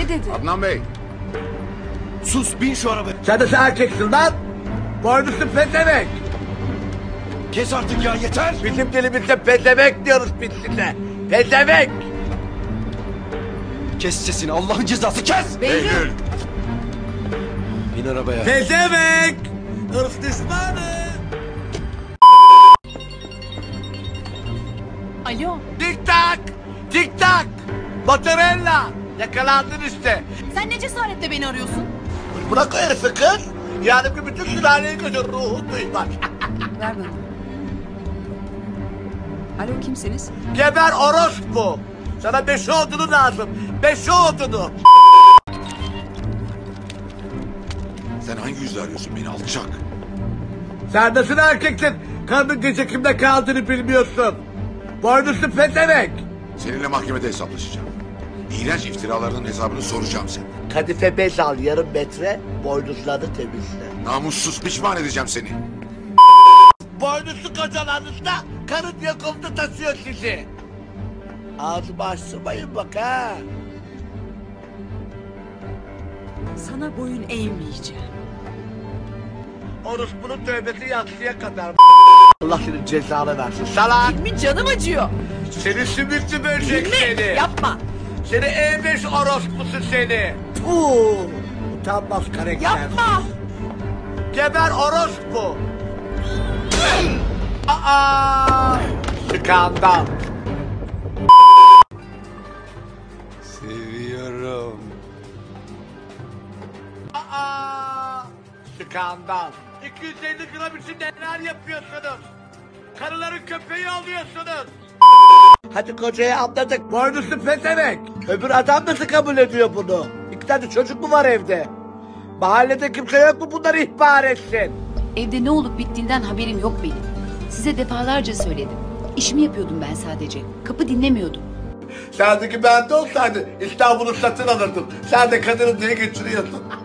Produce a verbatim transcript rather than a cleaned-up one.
Ne dedi? Adnan Bey. Sus, bin şu arabaya. Sen de sen erkeksin lan. Boynuzlu pezevenk. Kes artık ya, yeter. Bizim dilimizde pezevenk diyoruz bitsinle. Pezevenk. Kes sesini, Allah'ın cezası, kes. Behlül. Bin arabaya. Pezevenk. Hırs düşmanı. Alo. Tik tak. Tik tak. Motorella. Yakalandın işte. Sen ne cesaretle beni arıyorsun? Bırak o herifi kız. Yani bir bütün sülaleyi götür, ruhun duymaz. Ver bana. Alo, kimsiniz? Geber orospu. Sana beşi odunu lazım. Beşi odunu. Sen hangi yüzle arıyorsun beni alçak? Sen nasıl erkeksin? Karnın gece kimde kaldığını bilmiyorsun. Boynuzlu pezevenk. Seninle mahkemede hesaplaşacağım. İğrenç iftiralarının hesabını soracağım senden. Kadife bez al yarım metre, boynuzlarını temizle. Namussuz, pişman edeceğim seni. Boynuzlu kocalarınızda karın yakolunu taşıyor sizi. Ağzımı açtırmayın bak ha. Sana boyun eğmeyeceğim. Orospunun tövbesi yatsıya kadar. Allah senin cezanı versin. Salak. Hilmi, canım acıyor. Seni sümüklü böcek seni. Yapma. Seni E beş orospusu seni. Puh. Utanmaz karakter. Yapma. Geber orospu. Aa! Skandal. Seviyorum. Aa! Skandal. iki yüz elli gram için neler yapıyorsunuz? Karıların köpeği oluyorsunuz. Hadi kocayı anladık. Boynuzlu pezevenk. Öbür adam nasıl kabul ediyor bunu? İki tane çocuk mu var evde? Mahallede kimse yok mu bunları ihbar etsin? Evde ne olup bittiğinden haberim yok benim. Size defalarca söyledim. İşimi yapıyordum ben sadece. Kapı dinlemiyordum. Sendeki bende olsaydı İstanbul'u satın alırdım. Sen de kadını diye geçiriyorsun.